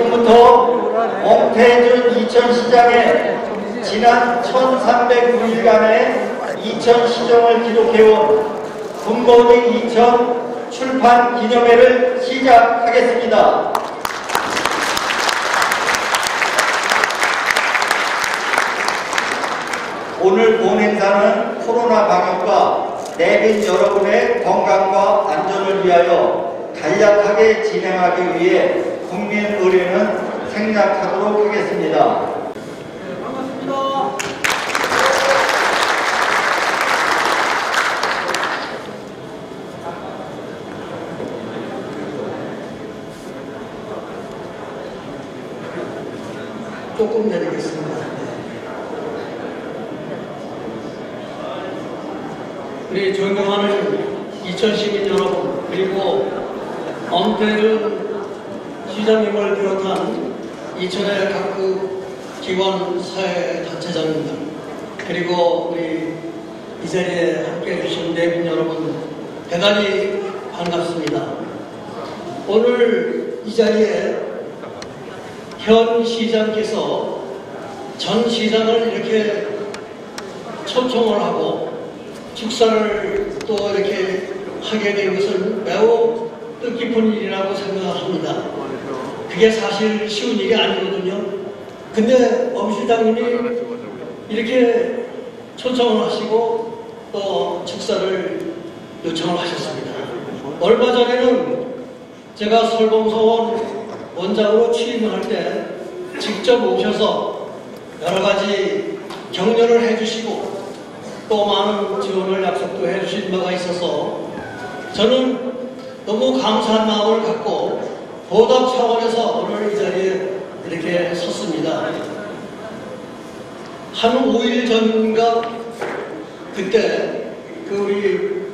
지금부터 엄태준 이천시장의 지난 1309일간의 이천시정을 기록해온 굿모닝 이천 출판 기념회를 시작하겠습니다. 오늘 본 행사는 코로나 방역과 내빈 여러분의 건강과 안전을 위하여 간략하게 진행하기 위해 국민 의례는 생략하도록 하겠습니다. 네, 반갑습니다. 조금 내리겠습니다. 우리 존경하는 이천시민 여러분, 그리고 엄태준 시장님을 비롯한 이천의 각급 기관 사회단체장님들, 그리고 우리 이 자리에 함께해 주신 내빈 여러분, 대단히 반갑습니다. 오늘 이 자리에 현 시장께서 전 시장을 이렇게 초청을 하고 축사를 또 이렇게 하게 된 것은 매우 뜻깊은 일이라고 생각합니다. 그게 사실 쉬운 일이 아니거든요. 근데 엄 시장님이 이렇게 초청을 하시고 또 축사를 요청을 하셨습니다. 얼마 전에는 제가 설봉서원 원장으로 취임을 할 때 직접 오셔서 여러 가지 격려를 해주시고 또 많은 지원을 약속도 해주신 바가 있어서 저는 너무 감사한 마음을 갖고 보답 차원에서 오늘 이 자리에 이렇게 섰습니다. 한 5일 전인가 그때 우리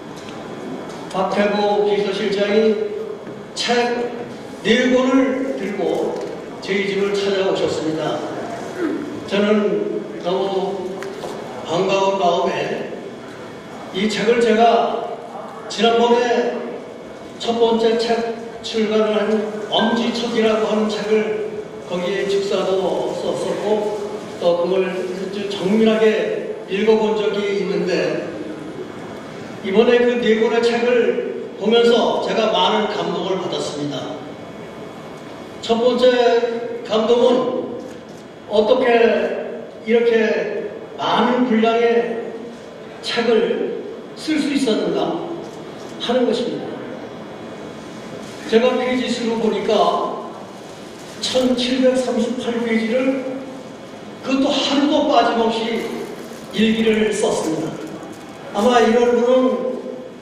박태보 비서실장이 책 4권을 들고 저희 집을 찾아오셨습니다. 저는 너무 반가운 마음에 이 책을 제가 지난번에 첫 번째 책 출간을 한 엄지척이라고 하는 책을 거기에 축사도 썼었고 또 그걸 정밀하게 읽어본 적이 있는데 이번에 그 4권의 책을 보면서 제가 많은 감동을 받았습니다. 첫 번째 감동은 어떻게 이렇게 많은 분량의 책을 쓸 수 있었는가 하는 것입니다. 제가 페이지 수로 보니까 1738페이지를 그것도 하루도 빠짐없이 일기를 썼습니다. 아마 이런 분은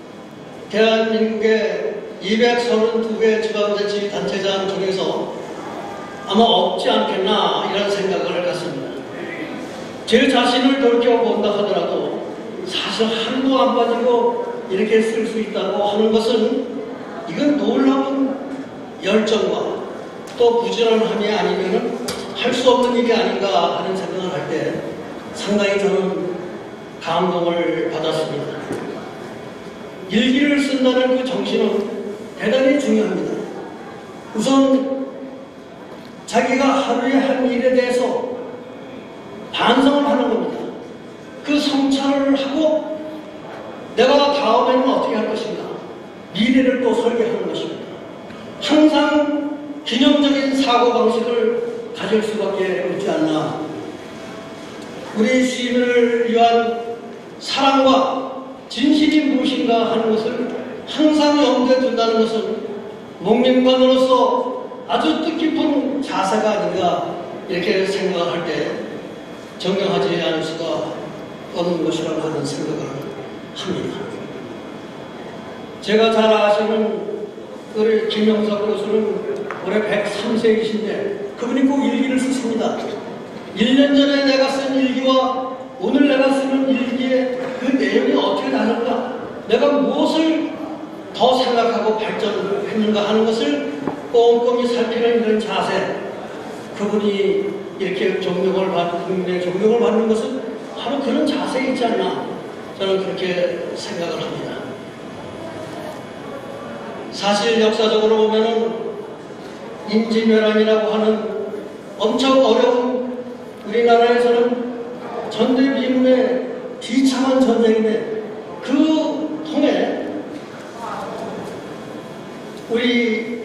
대한민국의 232개 지방자치단체장 중에서 아마 없지 않겠나 이런 생각을 갖습니다. 제 자신을 돌이켜본다 하더라도 사실 하루도 안 빠지고 이렇게 쓸 수 있다고 하는 것은 이건 놀라운 열정과 또 부지런함이 아니면 할 수 없는 일이 아닌가 하는 생각을 할 때 상당히 저는 감동을 받았습니다. 일기를 쓴다는 그 정신은 대단히 중요합니다. 우선 자기가 하루에 한 일에 대해서 반성을 하는 겁니다. 그 성찰을 하고 내가 다음에는 어떻게 할 것인가, 미래를 또 설계하는 것입니다. 항상 균형적인 사고방식을 가질 수밖에 없지 않나. 우리 시민을 위한 사랑과 진실이 무엇인가 하는 것을 항상 염두에 둔다는 것은 목민관으로서 아주 뜻깊은 자세가 아닌가 이렇게 생각할 때 정경하지 않을 수가 없는 것이라고 하는 생각을 합니다. 제가 잘 아시는 우리 김영석 교수는 올해 103세이신데 그분이 꼭 일기를 쓰십니다. 1년 전에 내가 쓴 일기와 오늘 내가 쓰는 일기의 그 내용이 어떻게 다를까? 내가 무엇을 더 생각하고 발전했는가 하는 것을 꼼꼼히 살피는 이런 자세, 그분이 이렇게 존경을 받는, 국민의 존경을 받는 것은 바로 그런 자세에 있지 않나 저는 그렇게 생각을 합니다. 사실 역사적으로 보면은 임진왜란이라고 하는 엄청 어려운 우리나라에서는 전대미문의 비참한 전쟁인데 그 통해 우리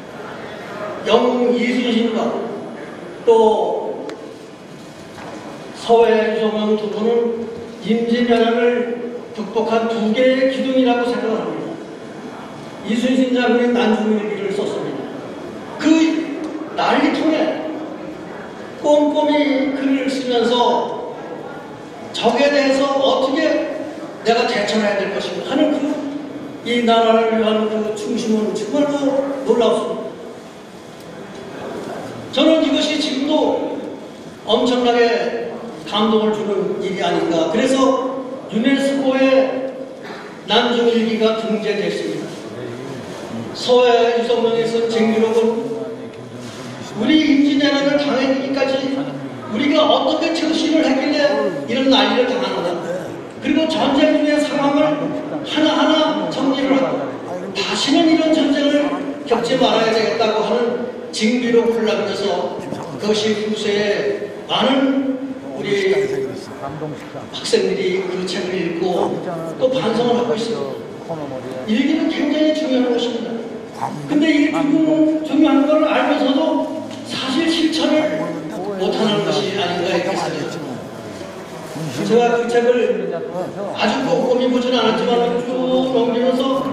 영웅 이순신과 또 서해 유성명 두 분은 임진왜란을 극복한 두 개의 기둥이라고 생각을 합니다. 이순신 장군이 난중일기를 썼습니다. 그 난리통에 꼼꼼히 글을 쓰면서 적에 대해서 어떻게 내가 대처해야 될 것인가 하는 그 이 나라를 위한 그 중심은 정말로 놀랍습니다. 저는 이것이 지금도 엄청나게 감동을 주는 일이 아닌가. 그래서 유네스코에 난중일기가 등재됐습니다. 서해 유성명에 쓴 쟁기록은 우리 임진왜란을 당하기까지 우리가 어떻게 처신을 했길래 이런 난리를 당하는가. 그리고 전쟁 중의 상황을 하나하나 정리를 하고 다시는 이런 전쟁을 겪지 말아야 되겠다고 하는 징비록을 남겨서 그것이 후세에 많은 우리 학생들이 그 책을 읽고 또 반성을 하고 있습니다. 일기는 굉장히 중요한 것입니다. 근데 이 중요한 걸 알면서도 사실 실천을 못하는 것이 아닌가 이렇게 생각합니다. 제가 그 책을 아주 꼼꼼히 보지는 않았지만 쭉 넘기면서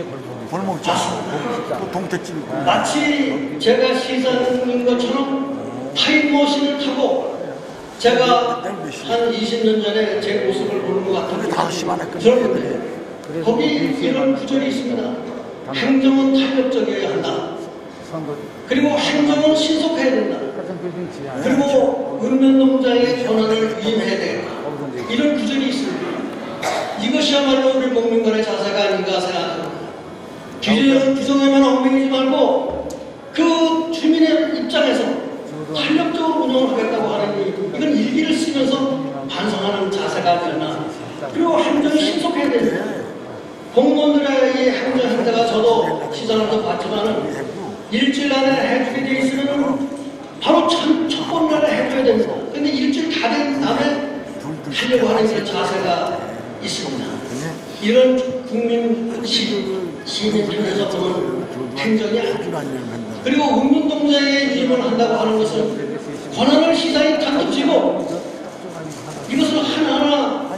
마치 제가 시장인 것처럼 타임머신을 타고 제가 한 20년 전에 제 모습을 보는 것 같은 그런데 거기 이런 구절이 있습니다. 행정은 탄력적이어야 한다. 그리고 행정은 신속해야 된다. 그리고 읍면농장의 권한을 위임해야 되겠다. 이런 구절이 있습니다. 이것이야말로 우리 국민간의 자세가 아닌가 생각합니다. 규정에만 얽매이지 말고 그 주민의 입장에서 탄력적으로 운영을 하겠다고 하는 이건 일기를 쓰면서 반성하는 자세가 아니었나. 그리고 행정이 신속해야 됩니다. 공무원들의 이 행정 행태가 저도 시장에서 봤지만은 일주일 안에 해주게 돼 있으면 바로 첫 번날에 해줘야 됩니다. 근데 일주일 다 된 다음에 하려고 하는 그런 자세가 있습니다. 이런 국민 시민 편에서 보는 행정이 아닙니다. 그리고 읍면동자의 위임을 한다고 하는 것은 권한을 시장이 단독 쥐고 이것을 하나하나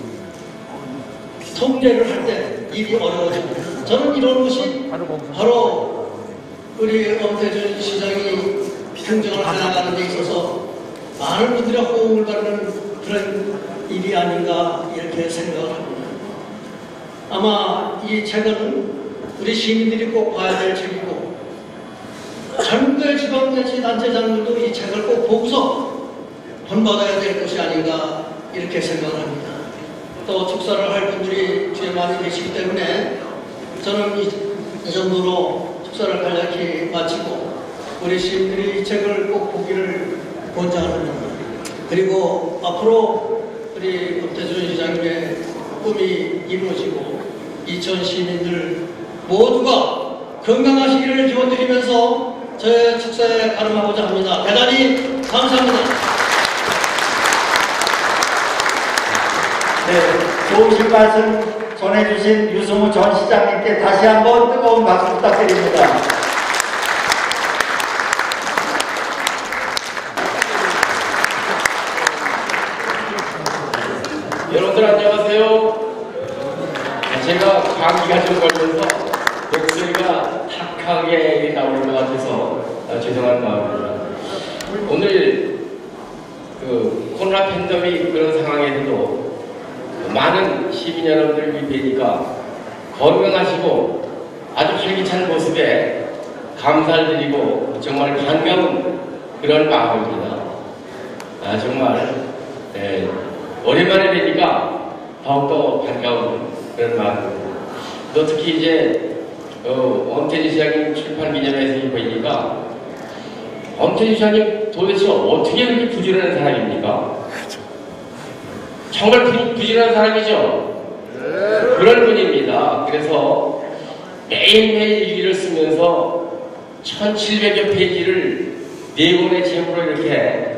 통제를 할 때 일이 어려워집니다. 저는 이런 것이 바로 우리 엄태준 시장이 행정을 해나가는 데 있어서 많은 분들의 호응을 받는 그런 일이 아닌가 이렇게 생각을 합니다. 아마 이 책은 우리 시민들이 꼭 봐야 될 책이고 전국의 지방자치단체장들도 이 책을 꼭 보고서 본받아야 될 것이 아닌가 이렇게 생각을 합니다. 또 축사를 할 분들이 뒤에 많이 계시기 때문에 저는 이 정도로 축사를 간략히 마치고 우리 시민들이 이 책을 꼭 보기를 권장합니다. 그리고 앞으로 우리 엄태준 시장님의 꿈이 이루어지고 이천 시민들 모두가 건강하시기를 기원드리면서 저의 축사에 가름하고자 합니다. 대단히 감사합니다. 네, 좋으신 말씀 전해주신 유승우 전 시장님께 다시 한번 뜨거운 박수 부탁드립니다. 여러분들 안녕하세요. 제가 감기가 좀 걸려서 목소리가 탁하게 나오는 것 같아서 죄송한 마음입니다. 오늘 그 코로나 팬데믹 그런 상황에서도 많은 시민 여러분들 뵈니까 건강하시고 아주 활기찬 모습에 감사를 드리고 정말 반가운 그런 마음입니다. 정말 오랜만에 뵈니까 더욱더 반가운 그런 마음입니다. 또 특히 이제 엄태준 시장님 출판 기념회에서 보이니까 엄태준 시장님 도대체 어떻게 그렇게 부지런한 사람입니까? 정말 부지런한 사람이죠? 그런 분입니다. 그래서 매일매일 일기를 쓰면서 1700여 페이지를 4권의 책으로 이렇게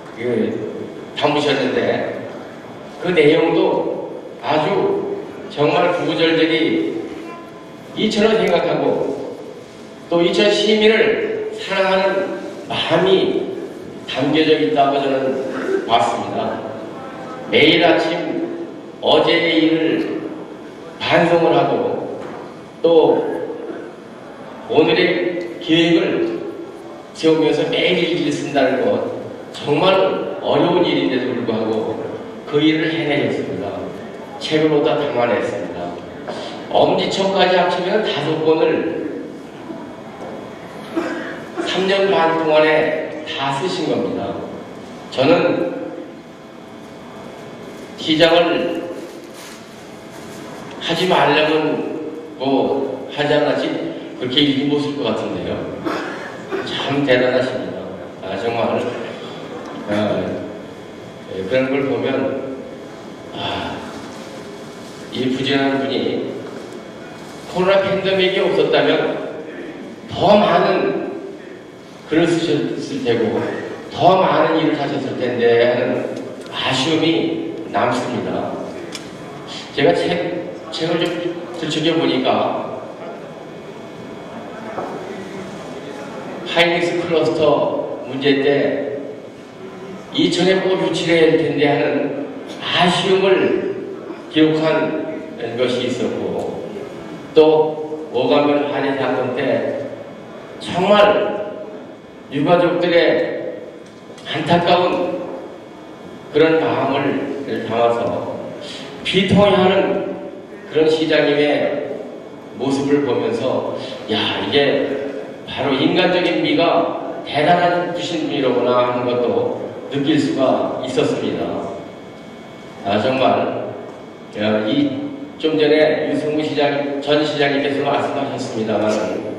담으셨는데 그 내용도 아주 정말 구구절절히 이천을 생각하고 또 이천 시민을 사랑하는 마음이 담겨져 있다고 저는 봤습니다. 매일 아침 어제의 일을 반성을 하고 또 오늘의 계획을 세우면서 매일 일기를 쓴다는 것 정말 어려운 일인데도 불구하고 그 일을 해내셨습니다. 책으로 다 담아냈습니다. 엄지척까지 합치면 5권을 3년 반 동안에 다 쓰신 겁니다. 저는 시장을 하지 말려면 뭐 하지 않았지 그렇게 일이 못 쓸 것 같은데요. 참 대단하십니다. 정말 그런 걸 보면 이 부지런한 분이 코로나 팬데믹이 없었다면 더 많은 글을 쓰셨을 테고 더 많은 일을 하셨을 텐데 하는 아쉬움이 남습니다. 제가 책을 좀 들추겨 보니까 하이닉스 클러스터 문제 때 이천에 꼭 유치해야 할 텐데 하는 아쉬움을 기록한 것이 있었고 또 오가면 한해 사건 때 정말 유가족들의 안타까운 그런 마음을 담아서 비통해하는 그런 시장님의 모습을 보면서 야 이게 바로 인간적인 미가 대단한 분이로구나 하는 것도 느낄 수가 있었습니다. 정말 좀 전에 유승우 전 시장님께서 말씀하셨습니다만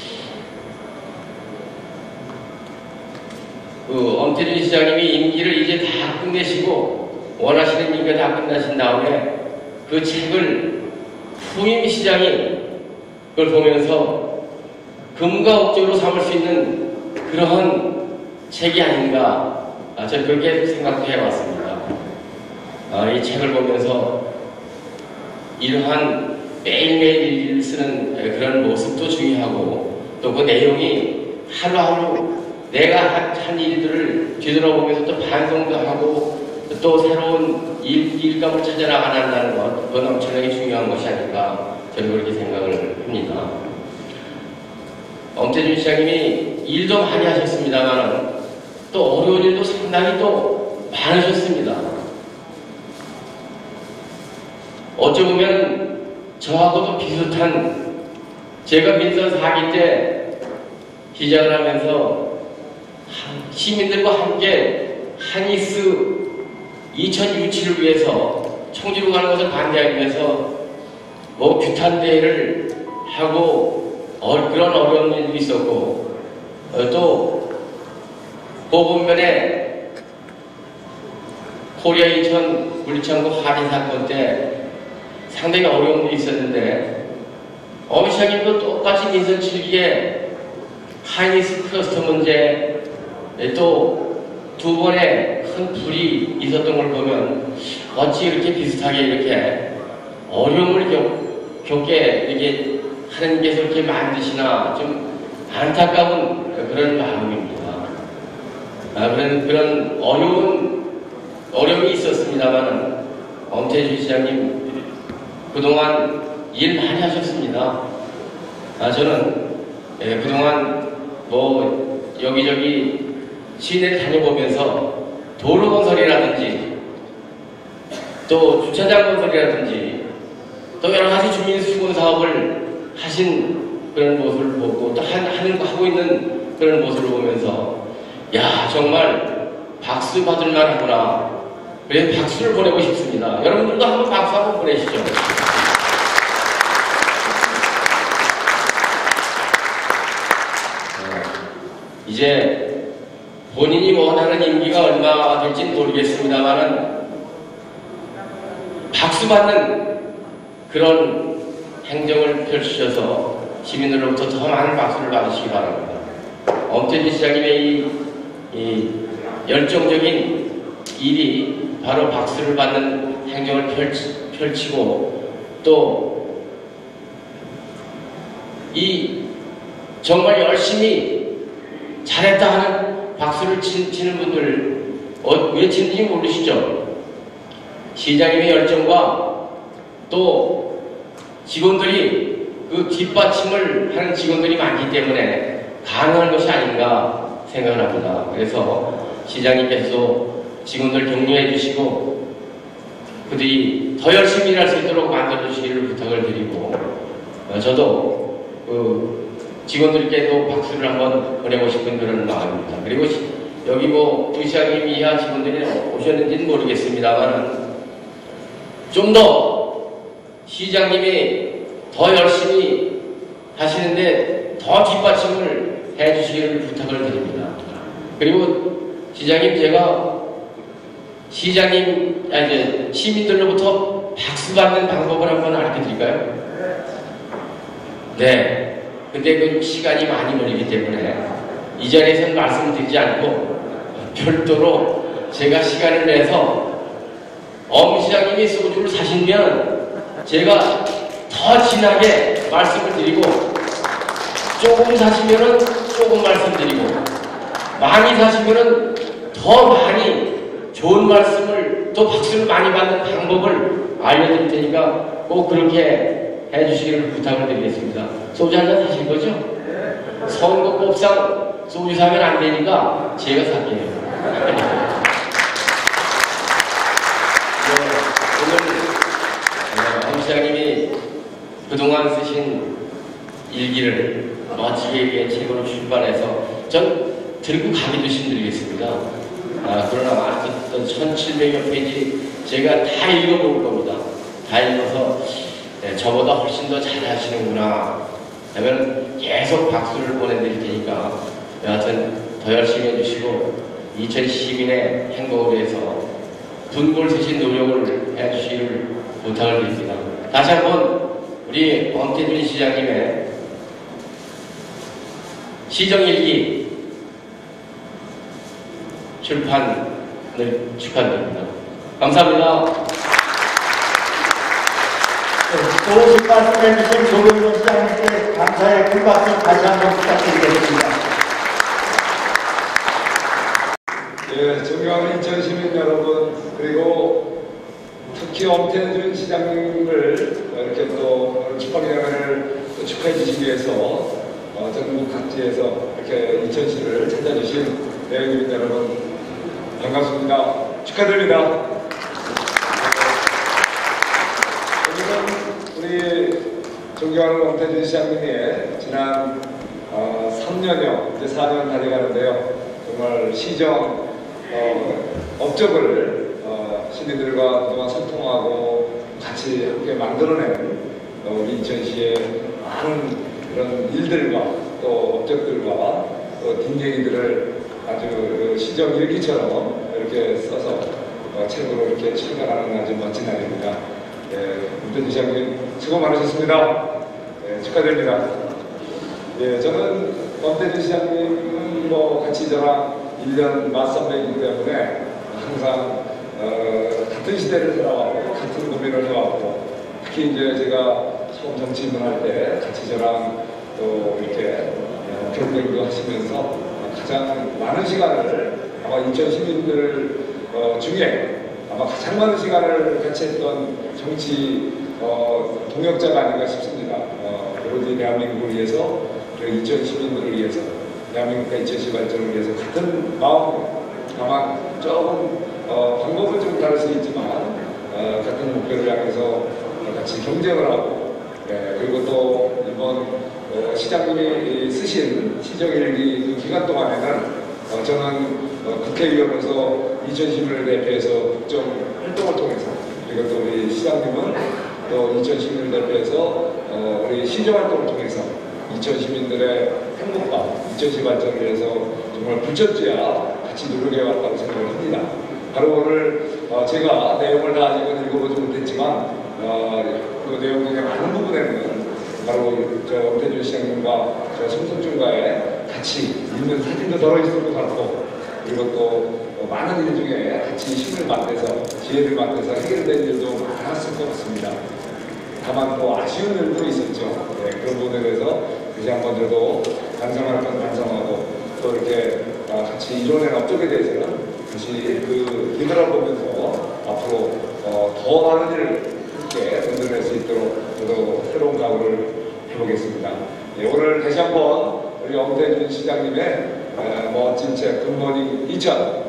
엄태준 시장님이 임기를 이제 다 끝내시고 원하시는 임기가 다 끝나신 다음에 그 책을 후임 시장이 그걸 보면서 금과 억조로 삼을 수 있는 그러한 책이 아닌가 저는 그렇게 생각도 해봤습니다. 이 책을 보면서 이러한 매일매일 일을 쓰는 그런 모습도 중요하고 또 그 내용이 하루하루 내가 한 일들을 뒤돌아보면서 또 반성도 하고 또 새로운 일감을 찾아나간다는 것 그건 엄청나게 중요한 것이 아닐까 저는 그렇게 생각을 합니다. 엄태준 시장님이 일도 많이 하셨습니다만 또 어려운 일도 상당히 또 많으셨습니다. 어쩌면 저하고도 비슷한 제가 민선 4기 때 시작을 하면서 시민들과 함께 하니스 2000 유치를 위해서 청주로 가는 것을 반대하기 위해서 뭐 규탄대회를 하고 그런 어려운 일도 있었고 또 보분면에 코리아 2000 물리창고 할인 사건 때 상당히 어려운 일이 있었는데 엄 시장님도 똑같이 민선 7기에 하이닉스 클러스터 문제 또 두 번의 큰 불이 있었던 걸 보면 어찌 이렇게 비슷하게 이렇게 어려움을 겪게 이렇게 하나님께서 이렇게 만드시나 좀 안타까운 그런 마음입니다. 그런 어려움이 있었습니다만 엄태준 시장님 그동안 일 많이 하셨습니다. 저는 그동안 뭐 여기저기 시내를 다녀보면서 도로 건설이라든지 또 주차장 건설이라든지 또 여러 가지 주민 수건 사업을 하신 그런 모습을 보고 또 하고 있는 그런 모습을 보면서 야 정말 박수 받을 만하구나. 그래서 박수를 보내고 싶습니다. 여러분들도 한번 박수 한번 보내시죠. 이제 본인이 원하는 임기가 얼마나 될지는 모르겠습니다만은 박수받는 그런 행정을 펼치셔서 시민들로부터 더 많은 박수를 받으시기 바랍니다. 엄태준 시장님의 이 열정적인 일이 바로 박수를 받는 행정을 펼치고 또 이 정말 열심히 잘했다 하는 박수를 치는 분들 왜 치는지 모르시죠? 시장님의 열정과 또 직원들이 그 뒷받침을 하는 직원들이 많기 때문에 가능한 것이 아닌가 생각을 합니다. 그래서 시장님께서 직원들 격려해 주시고 그들이 더 열심히 일할 수 있도록 만들어 주시기를 부탁을 드리고 저도 그 직원들께도 박수를 한번 보내고 싶은 그런 마음입니다. 그리고 여기 뭐 부시장님 이하 직원들이 오셨는지는 모르겠습니다만 좀 더 시장님이 더 열심히 하시는데 더 뒷받침을 해주시기를 부탁을 드립니다. 그리고 시장님 제가 이제 시민들로부터 박수 받는 방법을 한번 알려 드릴까요? 네. 근데 그 시간이 많이 걸리기 때문에 이 자리에서는 말씀드리지 않고 별도로 제가 시간을 내서 엄 시장님이 소주를 사시면 제가 더 진하게 말씀을 드리고 조금 사시면은 조금 말씀드리고 많이 사시면은 더 많이 좋은 말씀을 또 박수를 많이 받는 방법을 알려드릴 테니까 꼭 그렇게 해주시기를 부탁을 드리겠습니다. 소주 한잔 사실 거죠? 선거법상 소주 사면 안 되니까 제가 살게요. 오늘 엄 시장님이 그동안 쓰신 일기를 멋지게 책으로 출판해서 전 들고 가기도 힘들겠습니다. 그러나 1700여 페이지 제가 다 읽어볼 겁니다. 다 읽어서 저보다 훨씬 더 잘하시는구나 하면 계속 박수를 보내드릴 테니까 여하튼 더 열심히 해주시고 2012년의 행복을 위해서 분골 쓰신 노력을 해주시기를 부탁을 드립니다. 다시 한번 우리 엄태준 시장님의 시정일기 출판을 축하드립니다. 감사합니다. 좋으신 말씀 해주신 조경원 시장님께 감사의 큰 박수 다시 한번 부탁드리겠습니다. 예, 존경하는 인천 시민 여러분, 그리고 특히 엄태준 시장님을 이렇게 또 축하기념회를 축하해 주시기 위해서 전국 각지에서 이렇게 인천시를 찾아주신 내외주민 여러분 반갑습니다. 축하드립니다. 우리 존경하는 엄태준 시장님의 지난 3년여, 이제 4년 다 돼가는데요. 정말 시정 업적을 시민들과 그동안 소통하고 같이 함께 만들어낸 우리 인천시의 많은 그런 일들과 또 업적들과 또 뒷얘기들을 아주 시정 일기처럼 이렇게 써서 책으로 이렇게 출간하는 아주 멋진 날입니다. 엄태준 시장님 수고 많으셨습니다. 축하드립니다. 저는 엄태준 시장님은 같이 저랑 1년 맞선배이기 때문에 항상 같은 시대를 살아왔고 같은 고민을 해왔고 특히 이제 제가 처음 정치 입문할 때 같이 저랑 또 이렇게 경쟁도 하시면서 가장 많은 시간을 아마 인천 시민들 중에 아마 가장 많은 시간을 같이 했던 정치 동역자가 아닌가 싶습니다. 오로지 대한민국을 위해서 그리고 인천 시민들을 위해서 대한민국과 인천시 발전을 위해서 같은 마음 아마 조금 방법은 좀 다를 수 있지만 같은 목표를 향해서 같이 경쟁을 하고 그리고 또 이번 시장님이 쓰신 시정일기 그 기간 동안에는 저는 국회의원으로서 인천시민을 대표해서 국정 활동을 통해서 그리고 또 우리 시장님은 또 인천시민을 대표해서 우리 시정활동을 통해서 인천시민들의 행복과 인천시 발전을 위해서 정말 불천지야 같이 노력해왔다고 생각을 합니다. 바로 오늘 제가 내용을 다 아직은 읽어보지 못했지만 그 내용 중에 많은 부분에는 바로 저 엄태준 시장님과 저 송석준과의 같이 있는 사진도 들어있을 것 같고, 그리고 또 많은 일 중에 같이 힘을 맞대서 지혜를 맞대서 해결된 일도 많았을 것 같습니다. 다만 또 아쉬운 일도 있었죠. 네, 그런 부분에 대해서 다시 한번 저도 반성할 건 반성하고 또 이렇게 같이 이뤄낸 업적에 대해서는 다시 뒤돌아보면서 앞으로 더 많은 일을 함께 만들어낼 수 있도록 저도 새로운 각오를 해보겠습니다. 네, 오늘 다시 한번 우리 엄태준 시장님의 멋진 책 굿모닝 2000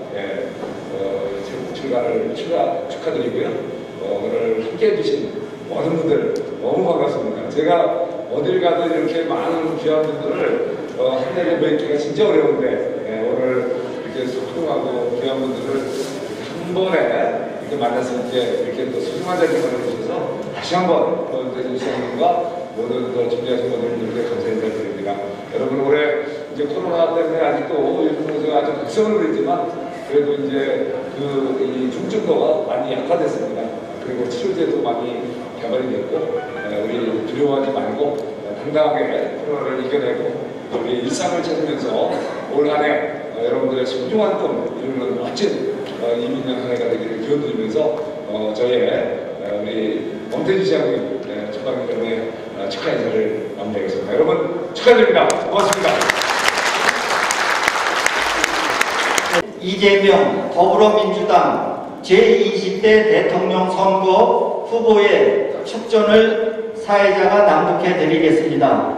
출간을 축하드리고요. 오늘 함께 해주신 모든 분들 너무 반갑습니다. 제가 어딜 가도 이렇게 많은 귀한 분들을 한 달에 뵙기가 진짜 어려운데 오늘 이렇게 소중하고 귀한 분들을 한 번에 이렇게 만나서 이렇게 또 소중한 자리를 만들어주셔서 다시 한번 엄태준 시장님과 모든 준비하신 분들께 감사 인사드립니다. 여러분 올해 이제 코로나 때문에 아직도 일본에서 아주 극성을 부리지만 그래도 이제 이 중증도가 많이 약화됐습니다. 그리고 치료제도 많이 개발이 됐고 우리 두려워하지 말고 당당하게 코로나를 이겨내고 우리 일상을 찾으면서 올 한 해 여러분들의 소중한 꿈 이루는 멋진 2020년 한 해가 되기를 기원드리면서 저희의 우리 엄태준 시장님 축하기념에 축하 인사를 마무리하겠습니다. 여러분 축하드립니다. 고맙습니다. 이재명 더불어민주당 제20대 대통령 선거 후보의 축전을 사회자가 낭독해 드리겠습니다.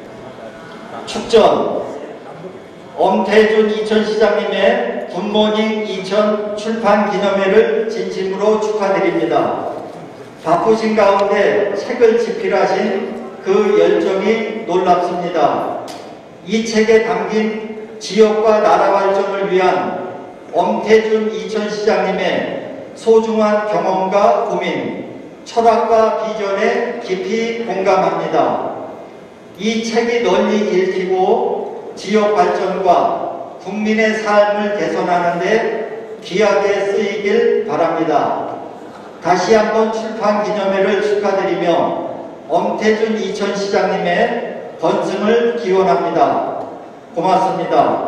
축전 엄태준 이천시장님의 굿모닝 이천 출판 기념회를 진심으로 축하드립니다. 바쁘신 가운데 책을 집필하신 그 열정이 놀랍습니다. 이 책에 담긴 지역과 나라 발전을 위한 엄태준 이천시장님의 소중한 경험과 고민, 철학과 비전에 깊이 공감합니다. 이 책이 널리 읽히고 지역 발전과 국민의 삶을 개선하는 데 귀하게 쓰이길 바랍니다. 다시 한번 출판 기념회를 축하드리며 엄태준 이천시장님의 건승을 기원합니다. 고맙습니다.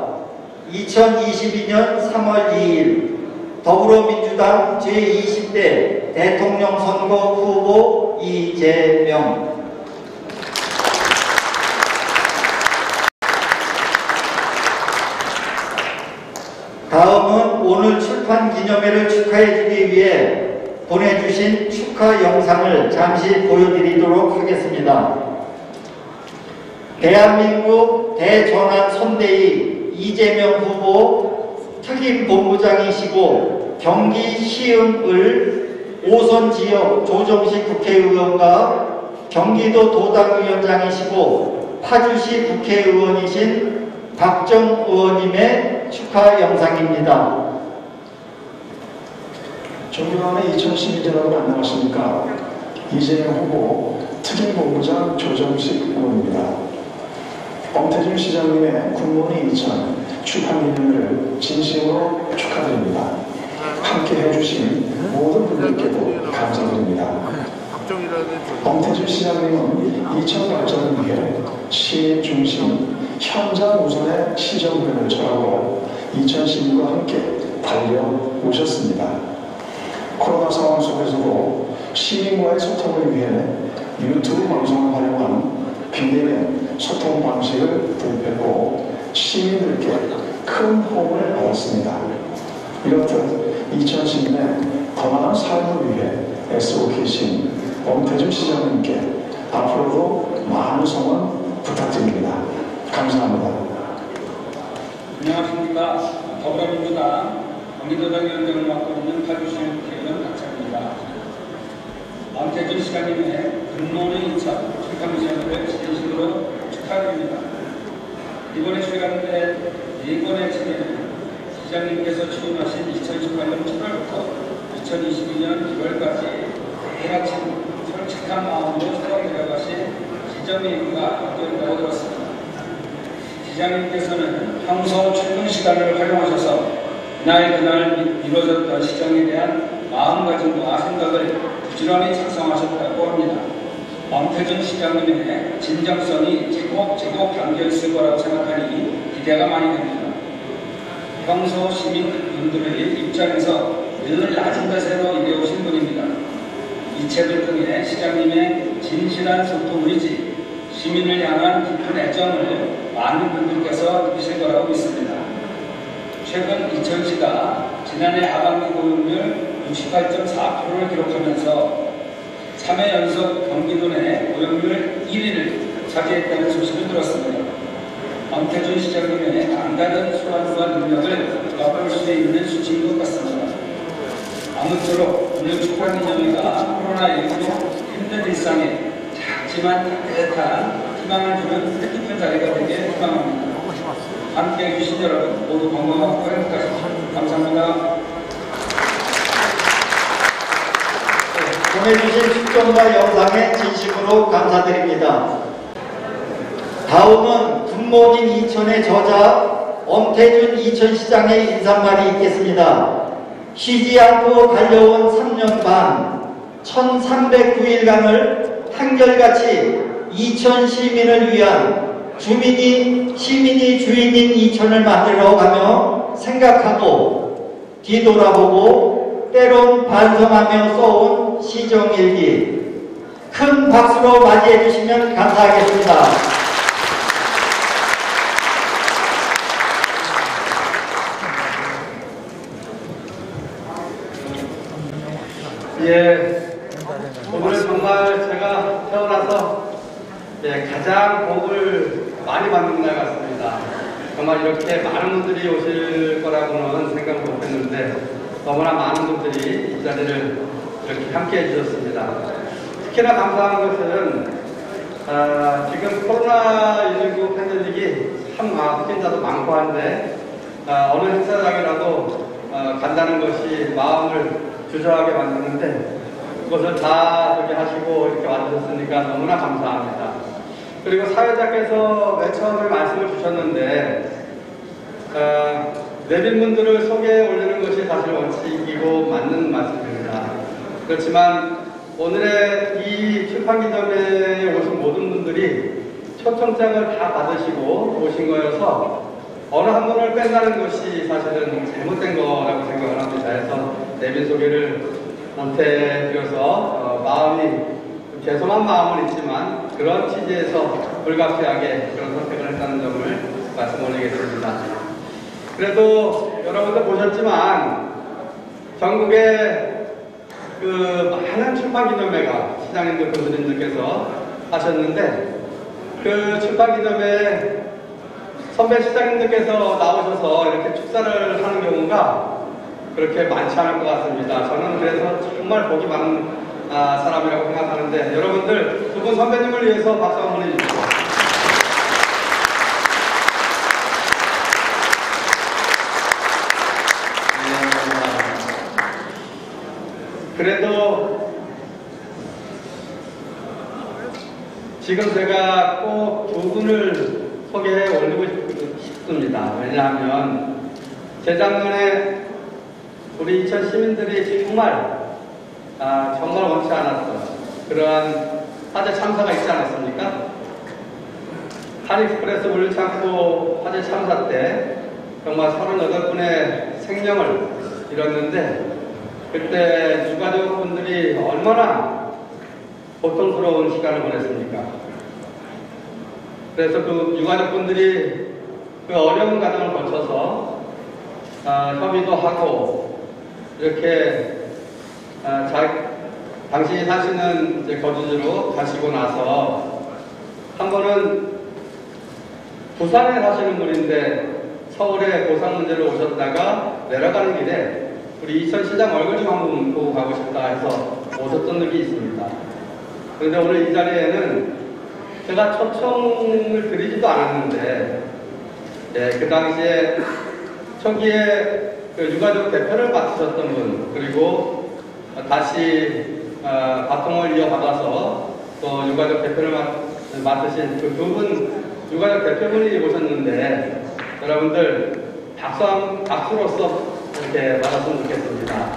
2022년 3월 2일 더불어민주당 제20대 대통령 선거 후보 이재명. 다음은 오늘 출판 기념회를 축하해주기 위해 보내주신 축하 영상을 잠시 보여드리도록 하겠습니다. 대한민국 대전환 선대위 이재명 후보 특임본부장이시고 경기 시흥을 5선 지역 조정식 국회의원과 경기도 도당위원장이시고 파주시 국회의원이신 박정 의원님의 축하 영상입니다. 존경하는 2012년으로 안녕하십니까. 이재명 후보 특임본부장 조정식 의원입니다. 엄태준 시장님의 굿모닝 2000 출판기념회를 진심으로 축하드립니다. 함께 해주신 모든 분들께도 감사드립니다. 엄태준 시장님은 2000 발전을 위해 시민 중심, 현장 우선의 시정론을 철학으로 2000 시민과 함께 달려오셨습니다. 코로나 상황 속에서도 시민과의 소통을 위해 유튜브 방송을 활용한 비대면 소통 방식을 도입했고 시민들께 큰 호응을 받았습니다. 이렇듯 2000 시민의 더 나은 삶을 위해 애쓰고 계신 엄태준 시장님께 앞으로도 많은 성원 부탁드립니다. 감사합니다. 안녕하십니까. 더불어민주당 경기도당 위원장을 맡고 있는 파주시 국회의원 박찬입니다. 엄태준 시장님의 굿모닝 2000 출판기념회를 진심으로 축하드립니다. 이번에 출간된 4권의 책에는 시장님께서 취임하신 2018년 7월부터 2022년 2월까지 대하친 솔직한 마음으로 살아내려가신 시정 얘기가 담겨있다고 들었습니다. 시장님께서는 평소 출근 시간을 활용하셔서 그날 이루어졌던 시정에 대한 마음가짐과 생각을 부지런히 작성하셨다고 합니다. 엄태준 시장님의 진정성이 제법 담겨있을 거라고 생각하니 기대가 많이 됩니다. 평소 시민분들의 입장에서 늘 낮은 자세로 일해오신 분입니다. 이 책을 통해 시장님의 진실한 소통 의지, 시민을 향한 깊은 애정을 많은 분들께서 느끼실 거라고 믿습니다. 최근 이천시가 지난해 하반기 고용률 68.4%를 기록하면서 3회 연속 경기도 내 고용률 1위를 차지했다는 소식을 들었습니다. 엄태준 시장님의 남다른 수완과 능력을 맛볼 수 있는 수치인 것 같습니다. 아무쪼록 오늘 축하기념회가 코로나19로 힘든 일상에 작지만 따뜻한 희망을 주는 뜻깊은 자리가 되길 희망합니다. 함께해 주신 여러분 모두 건강하고 행복하십시오. 감사합니다. 보내주신 축전과 영상에 진심으로 감사드립니다. 다음은 굿모닝 이천의 저자 엄태준 이천시장의 인사말이 있겠습니다. 쉬지 않고 달려온 3년 반 1309일간을 한결같이 이천 시민을 위한 시민이 주인인 이천을 만들어 가며 생각하고 뒤돌아보고 때론 반성하며 써온 시정일기, 큰 박수로 맞이해 주시면 감사하겠습니다. 오늘 정말 제가 태어나서 가장 복을 많이 받는 날 같습니다. 정말 이렇게 많은 분들이 오실 거라고는 생각 못했는데 너무나 많은 분들이 이 자리를 이렇게 함께 해주셨습니다. 특히나 감사한 것은 지금 코로나19 팬데믹이 참 확진자도 많고 한데 어느 행사장이라도 간다는 것이 마음을 주저하게 만드는데 그것을 다 하시고 이렇게 와주셨으니까 너무나 감사합니다. 그리고 사회자께서 맨 처음에 말씀을 주셨는데 내빈분들을 소개해 올리는 것이 사실 원칙이고 맞는 말씀입니다. 그렇지만 오늘의 이 출판기념회에 오신 모든 분들이 초청장을 다 받으시고 오신 거여서 어느 한 분을 뺀다는 것이 사실은 잘못된 거라고 생각을 합니다. 그래서 내빈 소개를 못해드려서 마음이 죄송한 마음은 있지만 그런 취지에서 불가피하게 그런 선택을 했다는 점을 말씀 올리겠습니다. 그래도 여러분들 보셨지만 전국에 그 많은 출판기념회가 시장님들 군수님들께서 하셨는데 그 출판기념회에 선배 시장님들께서 나오셔서 이렇게 축사를 하는 경우가 그렇게 많지 않을 것 같습니다. 저는 그래서 정말 복이 많은 사람이라고 생각하는데 여러분들 두 분 선배님을 위해서 박수 한번 해주십시오. 그래도 지금 제가 꼭 두 분을 소개해 올리고 싶습니다. 왜냐하면 재작년에 우리 이천 시민들이 정말 원치 않았던 그러한 화재 참사가 있지 않았습니까? 한익스프레스 물류창고 화재 참사 때 정말 38분의 생명을 잃었는데 그때 유가족분들이 얼마나 고통스러운 시간을 보냈습니까? 그래서 그 유가족분들이 그 어려운 과정을 거쳐서 협의도 하고 이렇게 당신이 사시는 이제 거주지로 가시고 나서 한 번은 부산에 사시는 분인데 서울에 고상 문제로 오셨다가 내려가는 길에 우리 이천시장 얼굴 좀 한번 보고 가고 싶다 해서 오셨던 적이 있습니다. 그런데 오늘 이 자리에는 제가 초청을 드리지도 않았는데 그 당시에 초기에 그 유가족 대표를 맡으셨던 분 그리고 다시 바통을 이어받아서 또 유가족 대표를 맡으신 그 두 분 유가족 대표분이 오셨는데 여러분들 박수로서 이렇게 받았으면 좋겠습니다.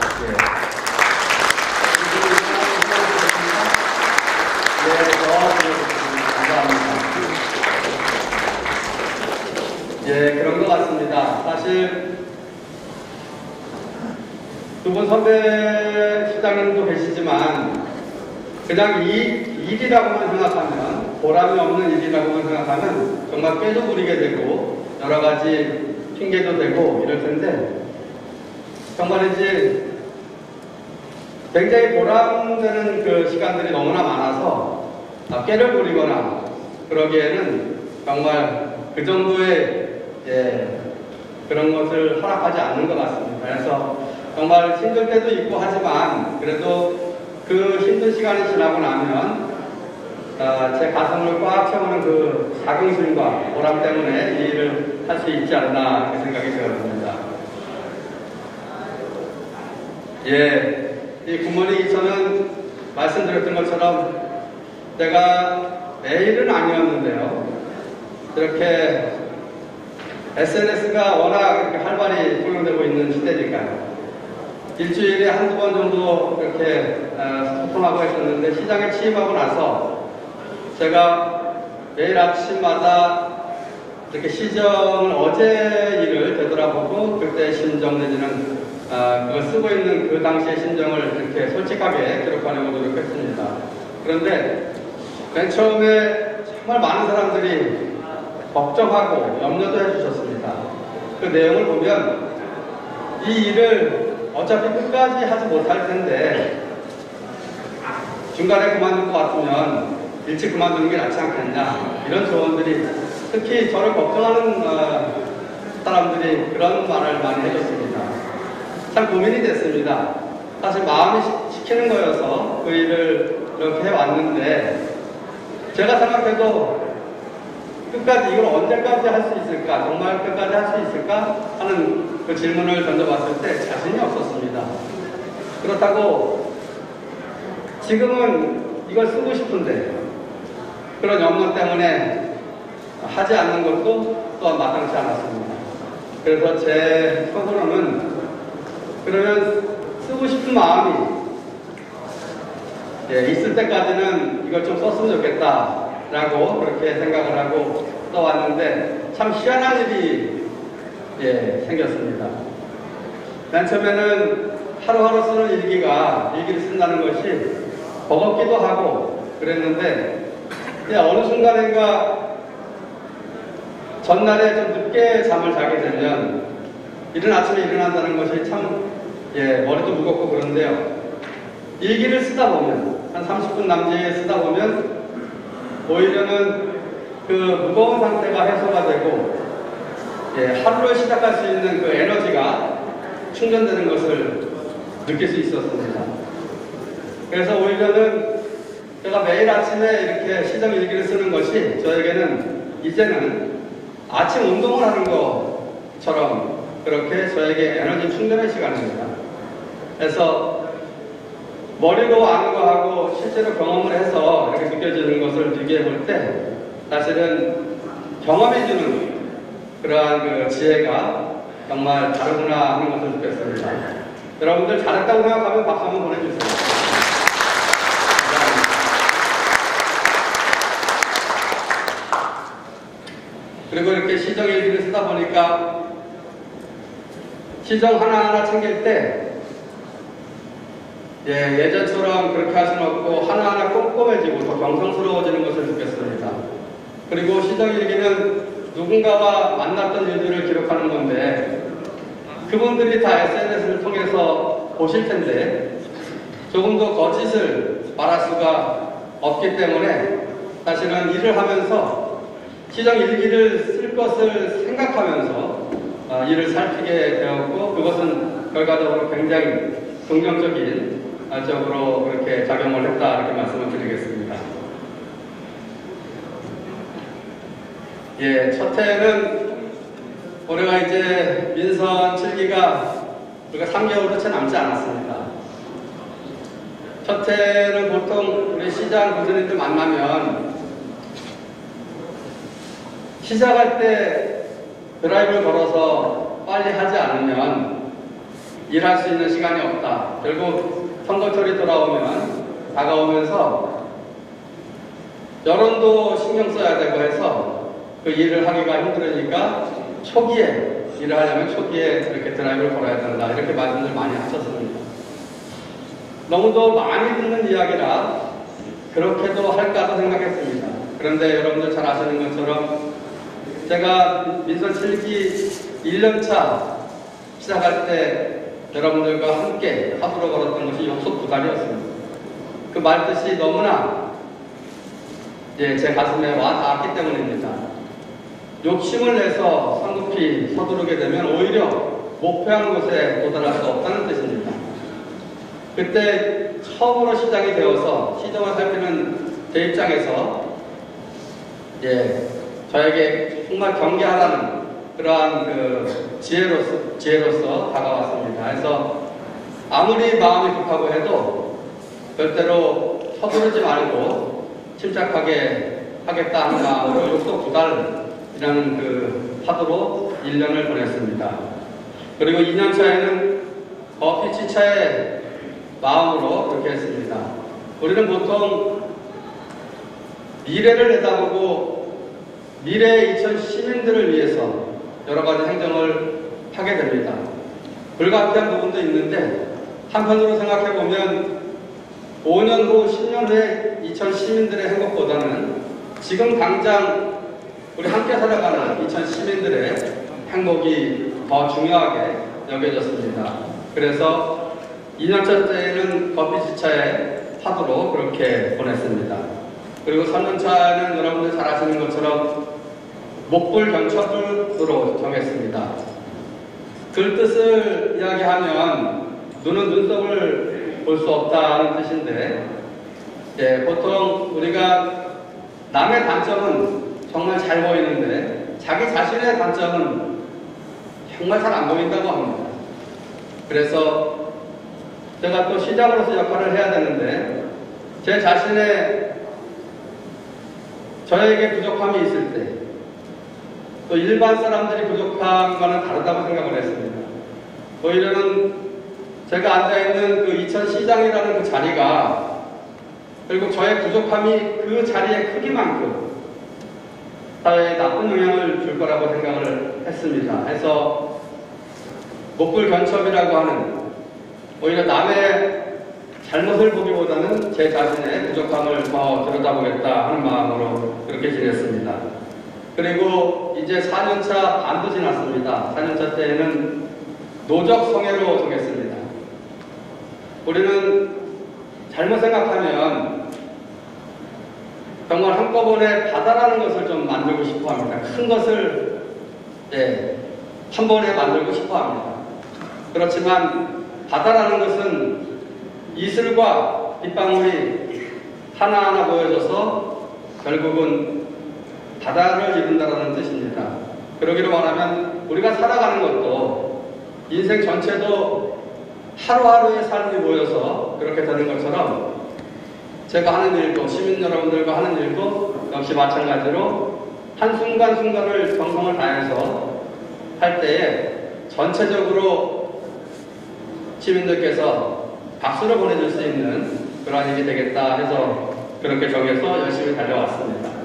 감사합니다. 사실 두 분 선배 시장님도 계시지만 그냥 일이라고만 생각하면, 보람이 없는 일이라고만 생각하면 정말 꾀도 부리게 되고 여러 가지 핑계도 되고 이럴 텐데, 정말이지 굉장히 보람되는 그 시간들이 너무나 많아서 꾀를 부리거나 그러기에는 정말 그 정도의 그런 것을 허락하지 않는 것 같습니다. 그래서 정말 힘들 때도 있고 하지만 그래도 그 힘든 시간이 지나고 나면 제 가슴을 꽉 채우는 그 자긍심과 보람 때문에 이 일을 할 수 있지 않나 이렇게 생각이 되었습니다. 이 굿모닝 저는 말씀드렸던 것처럼 제가 매일은 아니었는데요. 이렇게 SNS가 워낙 이렇게 활발히 활용되고 있는 시대니까요. 일주일에 한두 번 정도 이렇게 소통하고 있었는데, 시장에 취임하고 나서 제가 매일 아침마다 이렇게 시정을, 어제 일을 되돌아보고 그때 심정 내지는 그걸 쓰고 있는 그 당시의 심정을 이렇게 솔직하게 기록하려고 노력했습니다. 그런데 맨 처음에 정말 많은 사람들이 걱정하고 염려도 해주셨습니다. 그 내용을 보면 이 일을 어차피 끝까지 하지 못할 텐데 중간에 그만둘 것 같으면 일찍 그만두는 게 낫지 않겠냐, 이런 조언들이, 특히 저를 걱정하는 사람들이 그런 말을 많이 해줬습니다. 참 고민이 됐습니다. 사실 마음이 시키는 거여서 그 일을 이렇게 해왔는데, 제가 생각해도 끝까지 이걸 언제까지 할 수 있을까, 정말 끝까지 할 수 있을까 하는 그 질문을 던져봤을 때 자신이 없었습니다. 그렇다고 지금은 이걸 쓰고 싶은데 그런 염려 때문에 하지 않는 것도 또한 마땅치 않았습니다. 그래서 제 속으로는 그러면 쓰고 싶은 마음이 있을 때까지는 이걸 좀 썼으면 좋겠다라고 그렇게 생각을 하고 써왔는데, 참 희한한 일이 생겼습니다. 맨 처음에는 하루하루 쓰는 일기를 쓴다는 것이 버겁기도 하고 그랬는데, 어느 순간인가 전날에 좀 늦게 잠을 자게 되면 이른 아침에 일어난다는 것이 참 머리도 무겁고 그런데요. 일기를 쓰다 보면, 한 30분 남짓 쓰다 보면 오히려는 그 무거운 상태가 해소가 되고 하루를 시작할 수 있는 그 에너지가 충전되는 것을 느낄 수 있었습니다. 그래서 오히려는 제가 매일 아침에 이렇게 시정 일기를 쓰는 것이 저에게는 이제는 아침 운동을 하는 것처럼 그렇게 저에게 에너지 충전의 시간입니다. 그래서 머리로 아는 거하고 실제로 경험을 해서 이렇게 느껴지는 것을 비교해 볼 때 사실은 경험해주는 그러한 그 지혜가 정말 다르구나 하는 것을 느꼈습니다. 여러분들 잘했다고 생각하면 박수 한번 보내주세요. 그리고 이렇게 시정 일기를 쓰다 보니까 시정 하나하나 챙길 때 예전처럼 그렇게 할 수는 없고 하나하나 꼼꼼해지고 더 정성스러워지는 것을 느꼈습니다. 그리고 시정 일기는 누군가와 만났던 일들을 기록하는 건데 그분들이 다 SNS를 통해서 보실 텐데 조금 더 거짓을 말할 수가 없기 때문에 사실은 일을 하면서 시정 일기를 쓸 것을 생각하면서 일을 살피게 되었고, 그것은 결과적으로 굉장히 긍정적인 쪽으로 그렇게 작용을 했다, 이렇게 말씀을 드리겠습니다. 첫 해는 올해가 이제 민선 7기가 우리가 3개월도 채 남지 않았습니다. 첫 해는 보통 우리 시장 구선님들 만나면 시작할 때 드라이브를 걸어서 빨리 하지 않으면 일할 수 있는 시간이 없다. 결국 선거철이 다가오면서 여론도 신경 써야 되고 해서 그 일을 하기가 힘들으니까 초기에 일을 하려면 초기에 이렇게 드라이브를 걸어야 된다. 이렇게 말씀을 많이 하셨습니다. 너무도 많이 듣는 이야기라 그렇게도 할까도 생각했습니다. 그런데 여러분들 잘 아시는 것처럼 제가 민선 7기 1년차 시작할 때 여러분들과 함께 합으로 걸었던 것이 욕석 2달이었습니다. 그 말뜻이 너무나 제 가슴에 와 닿았기 때문입니다. 욕심을 내서 성급히 서두르게 되면 오히려 목표한 곳에 도달할 수 없다는 뜻입니다. 그때 처음으로 시작이 되어서 시정을 살피는 제 입장에서 저에게 정말 경계하라는 그러한 그 지혜로서 다가왔습니다. 그래서 아무리 마음이 급하고 해도 절대로 서두르지 말고 침착하게 하겠다 하는 마음으로 욕석 2달이라는 그 파도로 1년을 보냈습니다. 그리고 2년차에는 피치차의 마음으로 그렇게 했습니다. 우리는 보통 미래를 내다보고 미래의 이천 시민들을 위해서 여러 가지 행정을 하게 됩니다. 불가피한 부분도 있는데 한편으로 생각해보면 5년 후, 10년 후에 이천 시민들의 행복보다는 지금 당장 우리 함께 살아가는 이천 시민들의 행복이 더 중요하게 여겨졌습니다. 그래서 2년차 때에는 커피지차의 파도로 그렇게 보냈습니다. 그리고 3년차는 여러분들 잘 아시는 것처럼 목불 경첩으로 정했습니다. 글 뜻을 이야기하면 눈은 눈썹을 볼 수 없다는 뜻인데 보통 우리가 남의 단점은 정말 잘 보이는데 자기 자신의 단점은 정말 잘 안 보인다고 합니다. 그래서 제가 또 시장으로서 역할을 해야 되는데 제 자신의 저에게 부족함이 있을 때 또 일반 사람들이 부족함과는 다르다고 생각을 했습니다. 오히려는 제가 앉아있는 그 이천시장이라는 그 자리가 그리고 저의 부족함이 그 자리의 크기만큼 사회에 나쁜 영향을 줄 거라고 생각을 했습니다. 해서 목불 견첩이라고 하는 오히려 남의 잘못을 보기보다는 제 자신의 부족함을 더 들여다보겠다 하는 마음으로 그렇게 지냈습니다. 그리고 이제 4년차 반도 지났습니다. 4년차 때에는 노적 성애로 정했습니다. 우리는 잘못 생각하면 정말 한꺼번에 바다라는 것을 좀 만들고 싶어 합니다. 큰 것을 한 번에 만들고 싶어 합니다. 그렇지만 바다라는 것은 이슬과 빗방울이 하나하나 모여져서 결국은 바다를 이룬다는 뜻입니다. 그러기로 말하면 우리가 살아가는 것도 인생 전체도 하루하루의 삶이 모여서 그렇게 되는 것처럼 제가 하는 일도 시민 여러분들과 하는 일도 역시 마찬가지로 한순간순간을 정성을 다해서 할 때에 전체적으로 시민들께서 박수를 보내줄 수 있는 그런 일이 되겠다 해서 그렇게 정해서 열심히 달려왔습니다.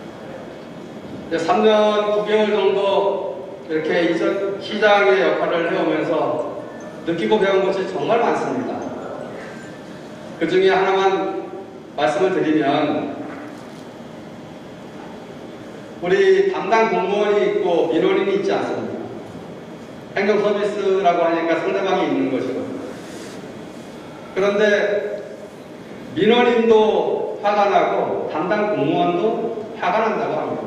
3년 9개월 정도 이렇게 이전 시장의 역할을 해오면서 느끼고 배운 것이 정말 많습니다. 그 중에 하나만 말씀을 드리면 우리 담당 공무원이 있고 민원인이 있지 않습니까? 행정 서비스라고 하니까 상대방이 있는 것이고 그런데 민원인도 화가 나고 담당 공무원도 화가 난다고 합니다.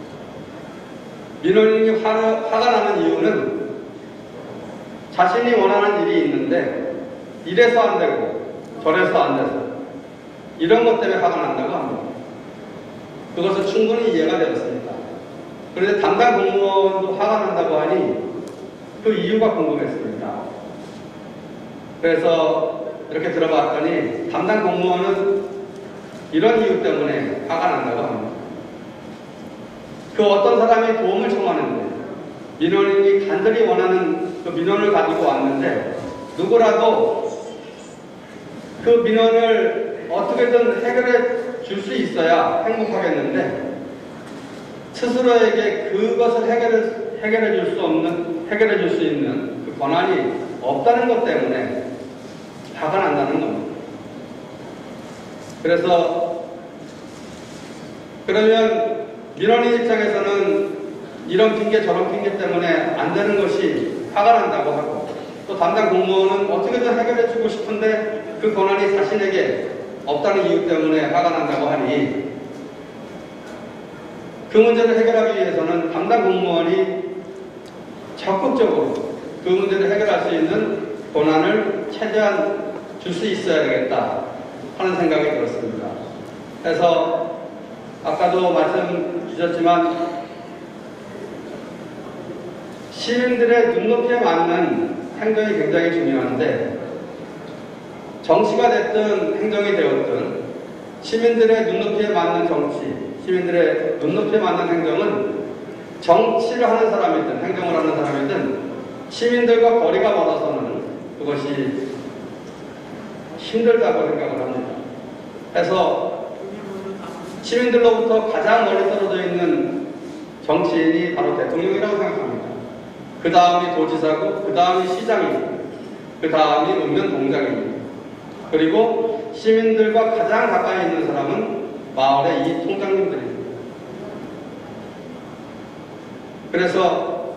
민원인이 화가 나는 이유는 자신이 원하는 일이 있는데 이래서 안 되고 저래서 안 돼서 이런 것 때문에 화가 난다고 합니다. 그것은 충분히 이해가 되었습니다. 그런데 담당 공무원도 화가 난다고 하니 그 이유가 궁금했습니다. 그래서 이렇게 들어봤더니 담당 공무원은 이런 이유 때문에 화가 난다고 합니다. 그 어떤 사람이 도움을 청하는데 민원인이 간절히 원하는 그 민원을 가지고 왔는데 누구라도 그 민원을 어떻게든 해결해 줄 수 있어야 행복하겠는데 스스로에게 그것을 해결해 줄 수 없는 해결해 줄 수 있는 그 권한이 없다는 것 때문에 화가 난다는 겁니다. 그래서 그러면 민원인 입장에서는 이런 핑계 저런 핑계 때문에 안 되는 것이 화가 난다고 하고, 또 담당 공무원은 어떻게든 해결해 주고 싶은데 그 권한이 자신에게 없다는 이유 때문에 화가 난다고 하니, 그 문제를 해결하기 위해서는 담당 공무원이 적극적으로 그 문제를 해결할 수 있는 권한을 최대한 줄 수 있어야 되겠다 하는 생각이 들었습니다. 그래서 아까도 말씀 주셨지만 시민들의 눈높이에 맞는 행정이 굉장히 중요한데, 정치가 됐든 행정이 되었든 시민들의 눈높이에 맞는 정치, 시민들의 눈높이에 맞는 행정은 정치를 하는 사람이든 행정을 하는 사람이든 시민들과 거리가 멀어서는 그것이 힘들다고 생각을 합니다. 그래서 시민들로부터 가장 멀리 떨어져 있는 정치인이 바로 대통령이라고 생각합니다. 그 다음이 도지사고, 그 다음이 시장이고, 그 다음이 읍면동장입니다. 그리고 시민들과 가장 가까이 있는 사람은 마을의 이 통장님들입니다. 그래서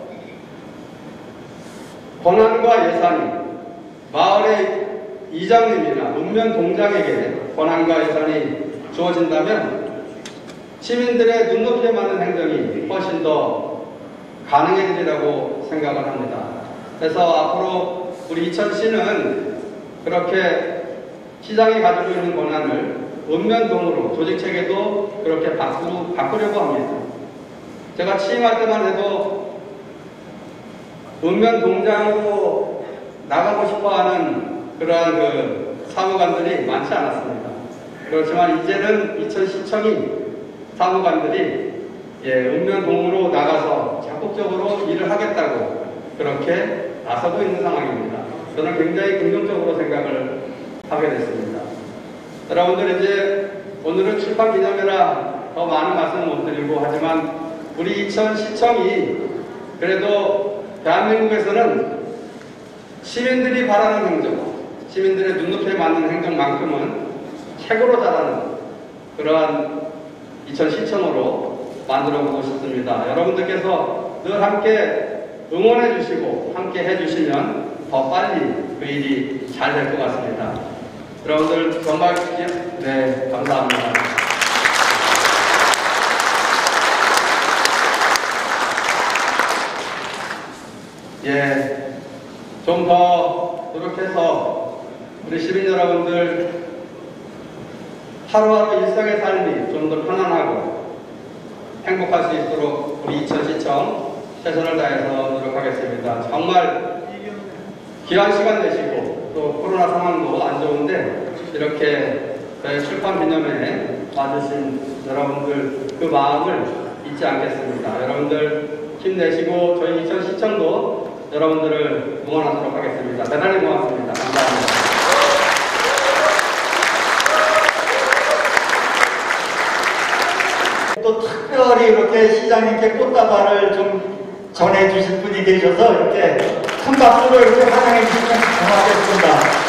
권한과 예산이 마을의 이장님이나 읍면동장에게 권한과 예산이 주어진다면 시민들의 눈높이에 맞는 행정이 훨씬 더 가능해지리라고 생각을 합니다. 그래서 앞으로 우리 이천시는 그렇게 시장이 가지고 있는 권한을 읍면동으로 조직체계도 그렇게 바꾸려고 합니다. 제가 취임할 때만 해도 읍면동장으로 나가고 싶어하는 그러한 그 사무관들이 많지 않았습니다. 그렇지만 이제는 이천시청이 사무관들이 읍면동으로 나가서 적극적으로 일을 하겠다고 그렇게 나서고 있는 상황입니다. 저는 굉장히 긍정적으로 생각을 하게 됐습니다. 여러분들, 이제 오늘은 출판 기념이라 더 많은 말씀을 못 드리고, 하지만 우리 이천시청이 그래도 대한민국에서는 시민들이 바라는 행정, 시민들의 눈높이에 맞는 행정만큼은 최고로 잘하는 그러한 이천시청으로 만들어보고 싶습니다. 여러분들께서 늘 함께 응원해 주시고 함께 해주시면 더 빨리 그 일이 잘 될 것 같습니다. 여러분들 정말 감사합니다. 좀 더 노력해서 우리 시민 여러분들 하루하루 일상의 삶이 좀 더 편안하고 행복할 수 있도록 우리 이천시청 최선을 다해서 노력하겠습니다. 정말 귀한 시간 되시고 또 코로나 상황도 안 좋은데 이렇게 저희 출판 기념회에 와주신 여러분들 그 마음을 잊지 않겠습니다. 여러분들 힘내시고 저희 이천시청도 여러분들을 응원하도록 하겠습니다. 대단히 고맙습니다. 감사합니다. 또 특별히 이렇게 시장님께 꽃다발을 좀 전해주실 분이 계셔서 이렇게 큰 박수로 이렇게 환영해 주시면 고맙겠습니다.